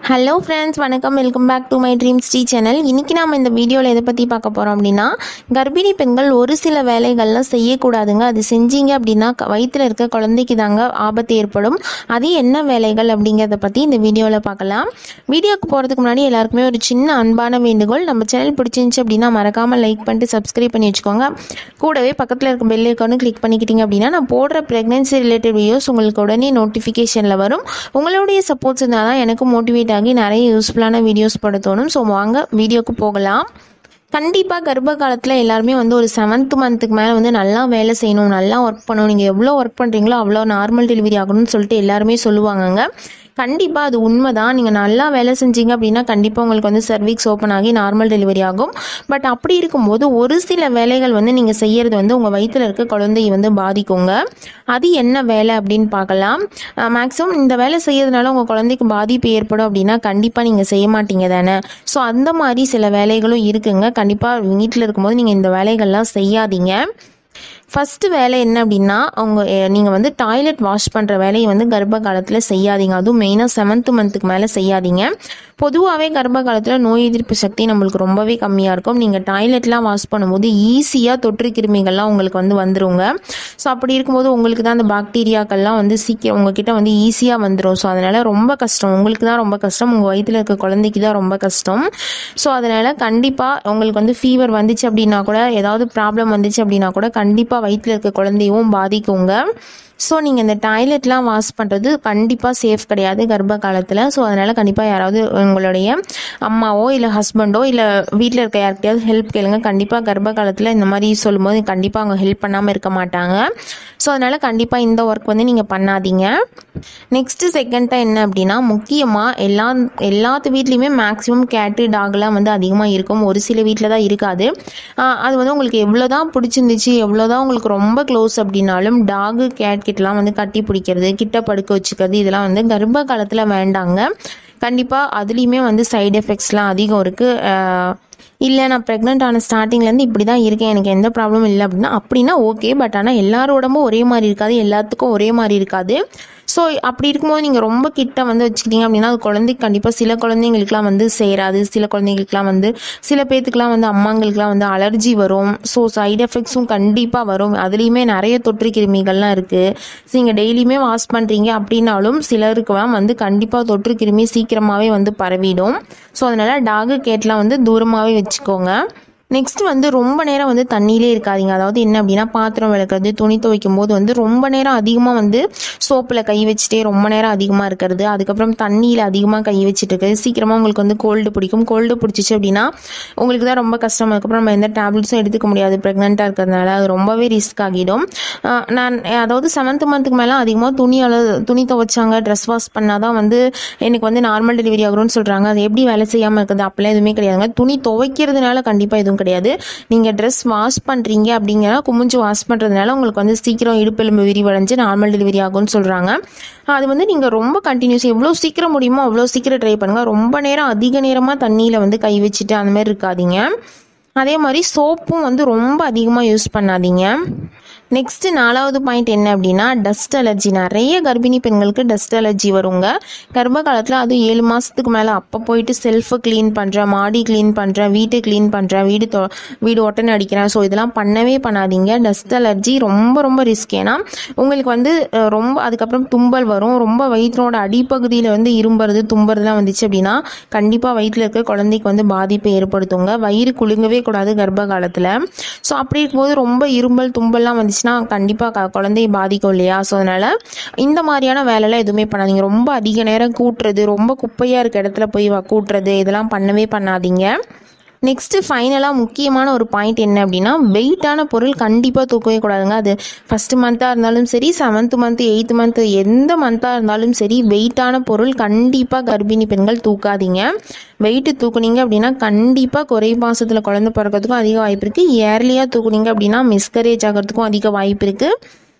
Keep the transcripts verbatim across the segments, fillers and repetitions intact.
Hello friends, வணக்கம். Welcome back to my Dreams T channel. இன்றைக்கி நாம் இந்த வீடியோவில் எதை பற்றி பார்க்க போகிறோம் அப்படின்னா, கர்ப்பிணி பெண்கள் ஒரு சில வேலைகள்லாம் செய்யக்கூடாதுங்க. அது செஞ்சீங்க அப்படின்னா வயிற்றில் இருக்க குழந்தைக்கு தாங்க ஆபத்து ஏற்படும். அது என்ன வேலைகள் அப்படிங்கிறத பற்றி இந்த வீடியோவில் பார்க்கலாம். வீடியோக்கு போகிறதுக்கு முன்னாடி எல்லாருக்குமே ஒரு சின்ன அன்பான வேண்டுகோள், நம்ம சேனல் பிடிச்சிருந்துச்சு அப்படின்னா மறக்காமல் லைக் பண்ணிட்டு சப்ஸ்கிரைப் பண்ணி வச்சுக்கோங்க. கூடவே பக்கத்தில் இருக்க பெல் ஐக்கானும் கிளிக் பண்ணிக்கிட்டீங்க அப்படின்னா நான் போடுற ப்ரெக்னென்சி ரிலேட்டட் வீடியோஸ் உங்களுக்கு உடனே நோட்டிஃபிகேஷனில் வரும். உங்களுடைய சப்போர்ட்ஸ் இருந்தால் தான் எனக்கு மோட்டிவேட் ஆகி நிறைய யூஸ்ஃபுல்லான வீடியோஸ் போட தோணும். ஸோ வாங்க வீடியோக்கு போகலாம். கண்டிப்பாக கர்ப்ப காலத்தில் எல்லாருமே வந்து ஒரு செவன்த் மந்த்துக்கு மேலே வந்து நல்லா வேலை செய்யணும், நல்லா ஒர்க் பண்ணணும். நீங்கள் எவ்வளோ ஒர்க் பண்ணுறீங்களோ அவ்வளோ நார்மல் டெலிவரி ஆகணும்னு சொல்லிட்டு எல்லாருமே சொல்லுவாங்கங்க. கண்டிப்பாக அது உண்மை தான். நீங்கள் நல்லா வேலை செஞ்சீங்க அப்படின்னா கண்டிப்பாக உங்களுக்கு வந்து சர்விக்ஸ் ஓப்பன் ஆகி நார்மல் டெலிவரி ஆகும். பட் அப்படி இருக்கும்போது ஒரு சில வேலைகள் வந்து நீங்கள் செய்கிறது வந்து உங்கள் வயிற்றில் இருக்க குழந்தையை வந்து பாதிக்குங்க. அது என்ன வேலை அப்படின்னு பார்க்கலாம். மேக்ஸிமம் இந்த வேலை செய்யறதுனால உங்கள் குழந்தைக்கு பாதிப்பு ஏற்படும் அப்படின்னா கண்டிப்பாக நீங்கள் செய்ய மாட்டீங்க தானே. ஸோ அந்த மாதிரி சில வேலைகளும் இருக்குங்க. கண்டிப்பாக வீட்டில் இருக்கும்போது நீங்கள் இந்த வேலைகள்லாம் செய்யாதீங்க. ஃபஸ்ட்டு வேலை என்ன அப்படின்னா, அவங்க நீங்கள் வந்து டாய்லெட் வாஷ் பண்ணுற வேலையை வந்து கர்ப்ப காலத்தில் செய்யாதீங்க. அதுவும் மெயினாக செவன்த் மந்த்துக்கு மேலே செய்யாதீங்க. பொதுவாகவே கர்ப்ப காலத்தில் நோய் எதிர்ப்பு சக்தி நம்மளுக்கு ரொம்பவே கம்மியாக இருக்கும். நீங்கள் டாய்லெட்லாம் வாஷ் பண்ணும்போது ஈஸியாக தொற்று கிருமிகள்லாம் உங்களுக்கு வந்து வந்துருங்க. ஸோ அப்படி இருக்கும்போது உங்களுக்கு தான் அந்த பாக்டீரியாக்கள்லாம் வந்து சீக்கிரம் உங்ககிட்ட வந்து ஈஸியாக வந்துடும். ஸோ அதனால் ரொம்ப கஷ்டம், உங்களுக்கு தான் ரொம்ப கஷ்டம், உங்கள் வயிற்றில் இருக்க குழந்தைக்கு தான் ரொம்ப கஷ்டம். ஸோ அதனால் கண்டிப்பாக உங்களுக்கு வந்து ஃபீவர் வந்துச்சு அப்படின்னா கூட, ஏதாவது ப்ராப்ளம் வந்துச்சு அப்படின்னா கூட கண்டிப்பாக வயிற்றில் இருக்க குழந்தையும் பாதிக்குங்க. ஸோ நீங்கள் இந்த டாய்லெட்லாம் வாஷ் பண்ணுறது கண்டிப்பாக சேஃப் கிடையாது கர்ப்ப காலத்தில். ஸோ அதனால் கண்டிப்பாக யாராவது உங்களுடைய அம்மாவோ இல்லை ஹஸ்பண்டோ இல்லை வீட்டில் இருக்க யார்கிட்டையாவது ஹெல்ப் கேளுங்க. கண்டிப்பாக கர்ப்ப காலத்தில் இந்த மாதிரி சொல்லும்போது கண்டிப்பாக அவங்க ஹெல்ப் பண்ணாமல் இருக்க மாட்டாங்க. ஸோ அதனால் கண்டிப்பாக இந்த ஒர்க் வந்து நீங்கள் பண்ணாதீங்க. நெக்ஸ்ட்டு செகண்டாக என்ன அப்படின்னா, முக்கியமாக எல்லா எல்லாத்து வீட்லேயுமே மேக்ஸிமம் கேட்டு டாக்லாம் வந்து அதிகமாக இருக்கும். ஒரு சில வீட்டில் தான் இருக்காது. அது வந்து உங்களுக்கு எவ்வளோ தான் பிடிச்சிருந்துச்சு, எவ்வளோ தான் உங்களுக்கு ரொம்ப க்ளோஸ் அப்படின்னாலும் டாகு கேட் கிட்டலாம் வந்து கட்டி பிடிக்கிறது, கிட்ட படுக்க வச்சுக்கிறது, இதெல்லாம் வந்து கர்ப்ப காலத்தில் வேண்டாங்க. கண்டிப்பாக அதுலேயுமே வந்து சைடு எஃபெக்ட்ஸ்லாம் அதிகம் இருக்குது. இல்லை நான் ப்ரெக்னென்ட் ஆன ஸ்டார்டிங்லேருந்து இப்படி தான் இருக்கேன், எனக்கு எந்த ப்ராப்ளமும் இல்லை அப்படின்னா அப்படின்னா ஓகே. பட் ஆனால் எல்லாரோடமும் ஒரே மாதிரி இருக்காது, எல்லாத்துக்கும் ஒரே மாதிரி இருக்காது. ஸோ அப்படி இருக்கும்போது நீங்கள் ரொம்ப கிட்ட வந்து வச்சுக்கிட்டீங்க அப்படின்னா அது குழந்தைக்கு கண்டிப்பாக சில குழந்தைங்களுக்குலாம் வந்து சேராது, சில குழந்தைங்களுக்குலாம் வந்து சில பேத்துக்குலாம் வந்து அம்மாங்களுக்குலாம் வந்து அலர்ஜி வரும். ஸோ சைடு எஃபெக்ட்ஸும் கண்டிப்பாக வரும். அதுலேயுமே நிறைய தொற்று கிருமிகள்லாம் இருக்குது. ஸோ நீங்கள் டெய்லியுமே வாஷ் பண்ணுறீங்க அப்படின்னாலும் சிலருக்குலாம் வந்து கண்டிப்பாக தொற்று கிருமி சீக்கிரமாகவே வந்து பரவிடும். ஸோ அதனால் டாகு கேட்லாம் வந்து தூரமாகவே வச்சுக்கோங்க. நெக்ஸ்ட் வந்து ரொம்ப நேரம் வந்து தண்ணியிலே இருக்காதீங்க. அதாவது என்ன அப்படின்னா, பாத்திரம் விளக்குறது, துணி துவைக்கும் போது வந்து ரொம்ப நேரம் அதிகமாக வந்து சோப்பில் கை வச்சுட்டே ரொம்ப நேரம் அதிகமாக இருக்கிறது, அதுக்கப்புறம் தண்ணியில் அதிகமாக கை வச்சுட்டு இருக்கிறது, சீக்கிரமாக உங்களுக்கு வந்து கோல்டு பிடிக்கும். கோல்டு பிடிச்சிச்சு அப்படின்னா உங்களுக்கு தான் ரொம்ப கஷ்டம். அதுக்கப்புறம் நம்ம எந்த டேப்லெட்ஸும் எடுத்துக்க முடியாது ப்ரெக்னெண்ட்டாக இருக்கிறதுனால, அது ரொம்பவே ரிஸ்க் ஆகிடும். நான் அதாவது செவன்த் மந்த்துக்கு மேலே அதிகமாக துணி அளவு துணி துவைச்சாங்க, ட்ரெஸ் வாஷ் பண்ணால் தான் வந்து எனக்கு வந்து நார்மல் டெலிவரி ஆகும்னு சொல்கிறாங்க. அது எப்படி வேலை செய்யாமல் இருக்குது? அப்படிலாம் எதுவுமே கிடையாதுங்க. துணி துவைக்கிறதுனால கண்டிப்பாக எதுவும் கிடையாது. நீங்கள் ட்ரெஸ் வாஷ் பண்ணுறீங்க அப்படிங்கிற குமிஞ்சு வாஷ் பண்ணுறதுனால உங்களுக்கு வந்து சீக்கிரம் இடுப்பெலும்பு விரிவடைஞ்சு நார்மல் டெலிவரி ஆகும்னு சொல்கிறாங்க. அது வந்து நீங்கள் ரொம்ப கண்டினியூஸ் எவ்வளோ சீக்கிரம் முடியுமோ அவ்வளோ சீக்கிரம் ட்ரை பண்ணுங்கள். ரொம்ப நேரம் அதிக நேரமாக தண்ணியில் வந்து கை வச்சுட்டு அந்த மாதிரி இருக்காதீங்க. அதே மாதிரி சோப்பும் வந்து ரொம்ப அதிகமாக யூஸ் பண்ணாதீங்க. நெக்ஸ்ட்டு நாலாவது பாயிண்ட் என்ன அப்படின்னா, டஸ்ட் அலர்ஜி. நிறைய கர்ப்பிணி பெண்களுக்கு டஸ்ட் அலர்ஜி வருங்க கர்ப்ப காலத்தில். அதுவும் ஏழு மாதத்துக்கு மேலே அப்போ போயிட்டு செல்ஃபை க்ளீன் பண்ணுறேன், மாடி க்ளீன் பண்ணுறேன், வீட்டை க்ளீன் பண்ணுறேன், வீடு தொ வீடு ஒட்டனை அடிக்கிறேன். ஸோ இதெல்லாம் பண்ணவே பண்ணாதீங்க. டஸ்ட் அலர்ஜி ரொம்ப ரொம்ப ரிஸ்க். ஏன்னா உங்களுக்கு வந்து ரொம்ப அதுக்கப்புறம் தும்பல் வரும். ரொம்ப வயிற்றோட அடிப்பகுதியில் வந்து இரும்புறது தும்புறதுலாம் வந்துச்சு அப்படின்னா கண்டிப்பாக வயிற்றில் இருக்க குழந்தைக்கு வந்து பாதிப்பை ஏற்படுத்துங்க. வயிறு குலுங்கவே கூடாது கர்ப்ப காலத்தில். ஸோ அப்படி இருக்கும்போது ரொம்ப இரும்பல் தும்பல்லாம் வந்துச்சுன்னா கண்டிப்பாக குழந்தையை பாதிக்கும் இல்லையா. ஸோ அதனால் இந்த மாதிரியான வேலைலாம் எதுவுமே பண்ணாதீங்க. ரொம்ப அதிக நேரம் கூட்டுறது, ரொம்ப குப்பையாக இருக்க இடத்துல போய் கூட்டுறது, இதெல்லாம் பண்ணவே பண்ணாதீங்க. நெக்ஸ்ட்டு ஃபைனலாக முக்கியமான ஒரு பாயிண்ட் என்ன அப்படின்னா, வெயிட்டான பொருள் கண்டிப்பாக தூக்கவே கூடாதுங்க. அது ஃபஸ்ட்டு மந்த்தாக இருந்தாலும் சரி, செவன்த் மந்த்து எயித்து மந்த்து எந்த மந்த்தாக இருந்தாலும் சரி, வெயிட்டான பொருள் கண்டிப்பாக கர்ப்பிணி பெண்கள் தூக்காதீங்க. வெயிட்டு தூக்குனீங்க அப்படின்னா கண்டிப்பாக குறை மாதத்தில் குழந்தை பிறக்கிறதுக்கும் அதிக வாய்ப்பு இருக்குது. ஏர்லியாக தூக்குனீங்க அப்படின்னா மிஸ்கரேஜ் ஆகிறதுக்கும் அதிக வாய்ப்பு இருக்குது.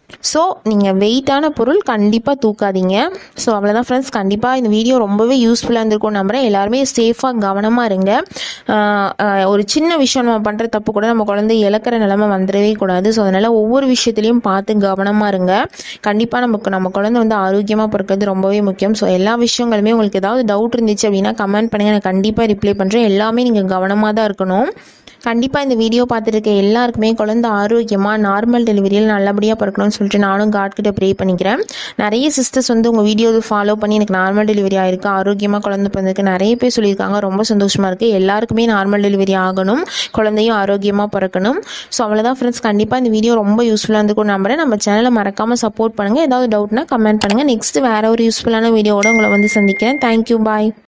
ஸோ நீங்கள் வெயிட்டான பொருள் கண்டிப்பாக தூக்காதீங்க. ஸோ அவ்வளோதான் ஃப்ரெண்ட்ஸ், கண்டிப்பாக இந்த வீடியோ ரொம்பவே யூஸ்ஃபுல்லாக இருந்திருக்கும் நம்புகிறேன். எல்லாருமே சேஃபாக கவனமாக இருங்க. ஒரு சின்ன விஷயம் நம்ம பண்ணுற தப்பு கூட நம்ம குழந்தை இழக்கிற நிலைமை வந்துடவே கூடாது. ஸோ அதனால் ஒவ்வொரு விஷயத்துலையும் பார்த்து கவனமாக இருங்க. கண்டிப்பாக நமக்கு நம்ம குழந்தை வந்து ஆரோக்கியமாக பிறக்கிறது ரொம்பவே முக்கியம். ஸோ எல்லா விஷயங்களுமே உங்களுக்கு ஏதாவது டவுட் இருந்துச்சு அப்படின்னா கமெண்ட் பண்ணுங்கள், நான் கண்டிப்பாக ரிப்ளை பண்ணுறேன். எல்லாமே நீங்கள் கவனமாக தான் இருக்கணும். கண்டிப்பாக இந்த வீடியோ பார்த்துட்டு இருக்க எல்லாருக்குமே குழந்தை ஆரோக்கியமாக நார்மல் டெலிவரியில் நல்லபடியாக பிறக்கணும்னு சொல்லிட்டு நானும் காட்கிட்ட ப்ரே பண்ணிக்கிறேன். நிறைய சிஸ்டர்ஸ் வந்து உங்கள் வீடியோ ஃபாலோ பண்ணி எனக்கு நார்மல் டெலிவரி ஆகிருக்கு, ஆரோக்கியமாக குழந்தை பிறந்திருக்கு நிறைய பேர் சொல்லியிருக்காங்க. ரொம்ப சந்தோஷமாக இருக்குது. எல்லாருக்குமே நார்மல் டெலிவரி ஆகணும், குழந்தையும் ஆரோக்கியமாக பிறக்கணும். ஸோ அவ்வளோதான் ஃப்ரெண்ட்ஸ், கண்டிப்பாக இந்த வீடியோ ரொம்ப யூஸ்ஃபுல்லாக இருந்துக்கும் நம்புறேன். நம்ம சேனலை மறக்காமல் சப்போர்ட் பண்ணுங்கள். ஏதாவது டவுட்னா கமெண்ட் பண்ணுங்கள். நெக்ஸ்ட் வேறு ஒரு யூஸ்ஃபுல்லான வீடியோவோட உங்களை வந்து சந்திக்கிறேன். தேங்க்யூ, பாய்.